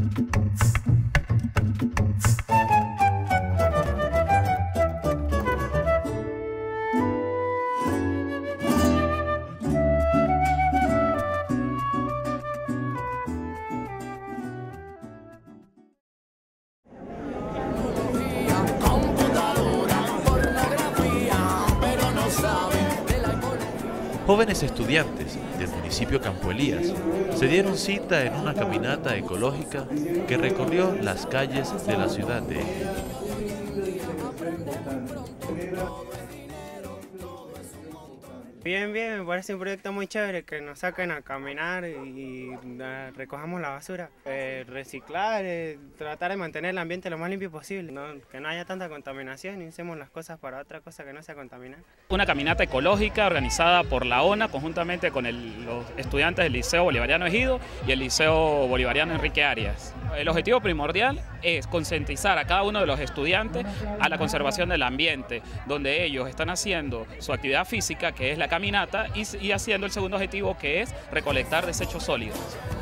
Jóvenes estudiantes del municipio Campo Elías se dieron cita en una caminata ecológica que recorrió las calles de la ciudad de Eje. Bien, me parece un proyecto muy chévere que nos saquen a caminar y recojamos la basura. Reciclar, tratar de mantener el ambiente lo más limpio posible, que no haya tanta contaminación y usemos las cosas para otra cosa que no sea contaminar. Una caminata ecológica organizada por la ONA conjuntamente con los estudiantes del Liceo Bolivariano Ejido y el Liceo Bolivariano Enrique Arias. El objetivo primordial es concientizar a cada uno de los estudiantes a la conservación del ambiente, donde ellos están haciendo su actividad física, que es la caminata, y haciendo el segundo objetivo, que es recolectar desechos sólidos.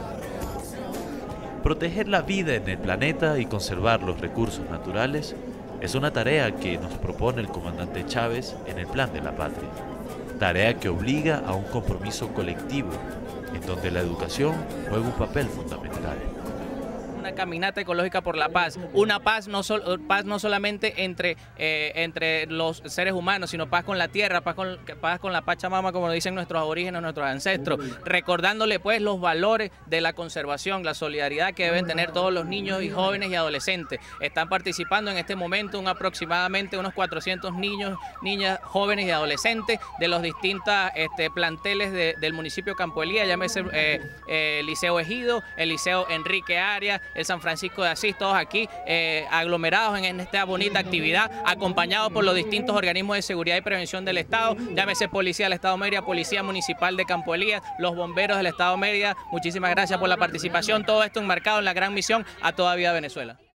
Proteger la vida en el planeta y conservar los recursos naturales es una tarea que nos propone el comandante Chávez en el Plan de la Patria. Tarea que obliga a un compromiso colectivo, en donde la educación juega un papel fundamental. Una caminata ecológica por la paz, una paz no solamente entre los seres humanos, sino paz con la tierra, paz con la Pachamama, como lo dicen nuestros aborígenes, nuestros ancestros, recordándole pues los valores de la conservación, la solidaridad que deben tener todos los niños y jóvenes y adolescentes. Están participando en este momento aproximadamente unos 400 niños, niñas, jóvenes y adolescentes de los distintos planteles del municipio Campo Elías, llámese Liceo Ejido, el Liceo Enrique Arias, el San Francisco de Asís, todos aquí aglomerados en esta bonita actividad, acompañados por los distintos organismos de seguridad y prevención del Estado, llámese Policía del Estado Mérida, Policía Municipal de Campo Elías, los bomberos del Estado Mérida. Muchísimas gracias por la participación, todo esto enmarcado en la gran misión A Toda Vida Venezuela.